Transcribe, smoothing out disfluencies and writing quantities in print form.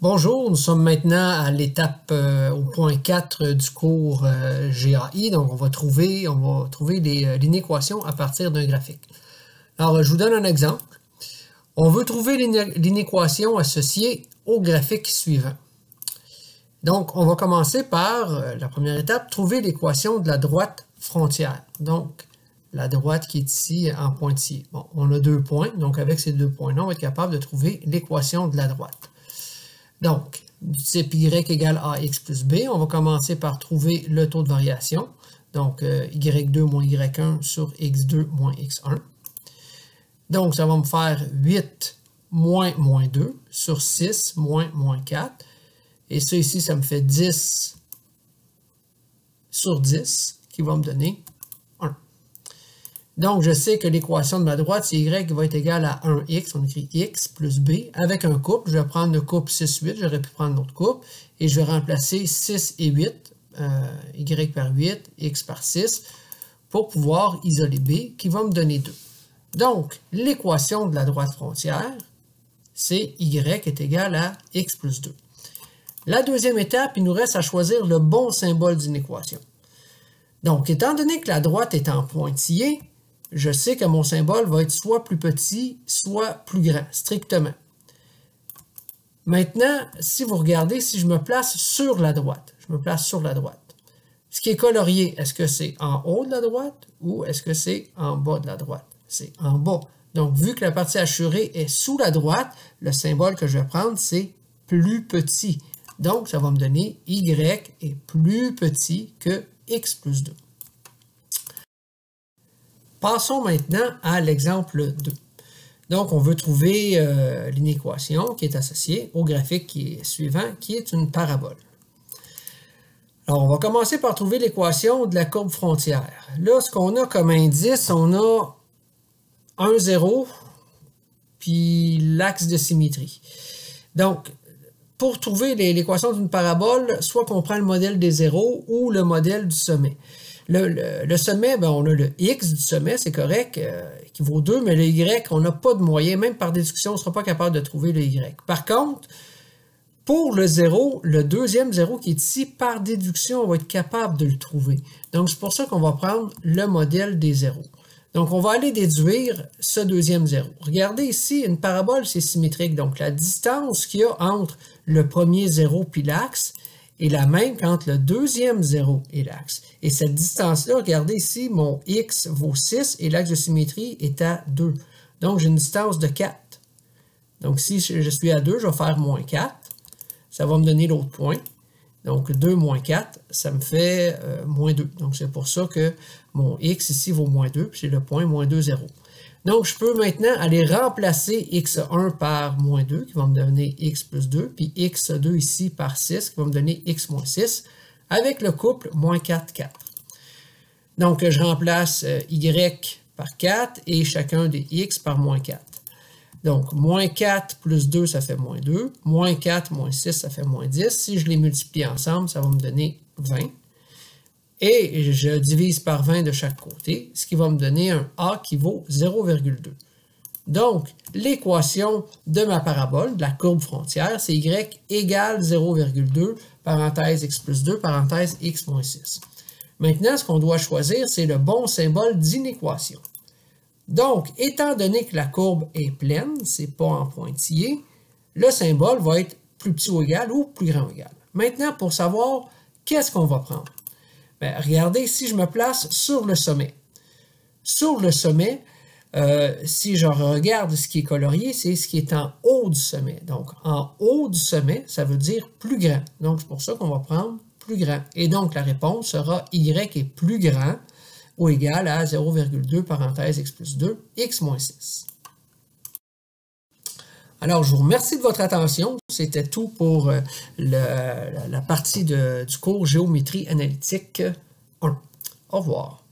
Bonjour, nous sommes maintenant à l'étape au point 4 du cours GAI. Donc, on va trouver l'inéquation à partir d'un graphique. Alors, je vous donne un exemple. On veut trouver l'inéquation associée au graphique suivant. Donc, on va commencer par la première étape, trouver l'équation de la droite frontière. Donc, la droite qui est ici en pointillé. Bon, on a 2 points, donc avec ces 2 points-là, on va être capable de trouver l'équation de la droite. Donc, du type y égale ax plus b, on va commencer par trouver le taux de variation. Donc, y2 moins y1 sur x2 moins x1. Donc, ça va me faire 8 moins 2 sur 6 moins 4. Et ça ici, ça me fait 10 sur 10 qui va me donner 1. Donc, je sais que l'équation de ma droite, c'est y va être égal à 1x. On écrit x plus b. Avec un couple, je vais prendre le couple 6, 8. J'aurais pu prendre l'autre couple. Et je vais remplacer 6 et 8, y par 8, x par 6, pour pouvoir isoler b, qui va me donner 2. Donc, l'équation de la droite frontière, c'est y est égal à x plus 2. La deuxième étape, il nous reste à choisir le bon symbole d'une équation. Donc, étant donné que la droite est en pointillé, je sais que mon symbole va être soit plus petit, soit plus grand, strictement. Maintenant, si vous regardez, si je me place sur la droite, ce qui est colorié, est-ce que c'est en haut de la droite ou est-ce que c'est en bas de la droite? C'est en bas. Donc, vu que la partie hachurée est sous la droite, le symbole que je vais prendre, c'est plus petit. Donc, ça va me donner y est plus petit que x plus 2. Passons maintenant à l'exemple 2. Donc, on veut trouver l'inéquation qui est associée au graphique qui est suivant, qui est une parabole. Alors, on va commencer par trouver l'équation de la courbe frontière. Là, ce qu'on a comme indice, on a 1, 0, puis l'axe de symétrie. Donc, pour trouver l'équation d'une parabole, soit qu'on prend le modèle des zéros ou le modèle du sommet. Le sommet, ben, on a le x du sommet, c'est correct, qui vaut 2, mais le y, on n'a pas de moyen, même par déduction, on ne sera pas capable de trouver le y. Par contre, pour le 0, le deuxième 0 qui est ici, par déduction, on va être capable de le trouver. Donc, c'est pour ça qu'on va prendre le modèle des zéros. Donc, on va aller déduire ce deuxième 0. Regardez ici, une parabole, c'est symétrique. Donc, la distance qu'il y a entre le premier 0 puis l'axe est la même qu'entre le deuxième 0 et l'axe. Et cette distance-là, regardez ici, mon x vaut 6 et l'axe de symétrie est à 2. Donc, j'ai une distance de 4. Donc, si je suis à 2, je vais faire moins 4. Ça va me donner l'autre point. Donc, 2 moins 4, ça me fait moins 2. Donc, c'est pour ça que mon x ici vaut moins 2, puis j'ai le point moins 2, 0. Donc, je peux maintenant aller remplacer x1 par moins 2, qui va me donner x plus 2, puis x2 ici par 6, qui va me donner x moins 6, avec le couple moins 4, 4. Donc, je remplace y par 4 et chacun des x par moins 4. Donc, moins 4 plus 2, ça fait moins 2. Moins 4 moins 6, ça fait moins 10. Si je les multiplie ensemble, ça va me donner 20. Et je divise par 20 de chaque côté, ce qui va me donner un A qui vaut 0,2. Donc, l'équation de ma parabole, de la courbe frontière, c'est y égale 0,2, parenthèse x plus 2, parenthèse x moins 6. Maintenant, ce qu'on doit choisir, c'est le bon symbole d'inéquation. Donc, étant donné que la courbe est pleine, c'est pas en pointillé, le symbole va être plus petit ou égal ou plus grand ou égal. Maintenant, pour savoir qu'est-ce qu'on va prendre, bien, regardez, si je me place sur le sommet. Sur le sommet, si je regarde ce qui est colorié, c'est ce qui est en haut du sommet. Donc, en haut du sommet, ça veut dire plus grand. Donc, c'est pour ça qu'on va prendre plus grand. Et donc, la réponse sera y est plus grand ou égal à 0,2 parenthèse x plus 2, x moins 6. Alors, je vous remercie de votre attention. C'était tout pour la partie du cours Géométrie analytique 1. Au revoir.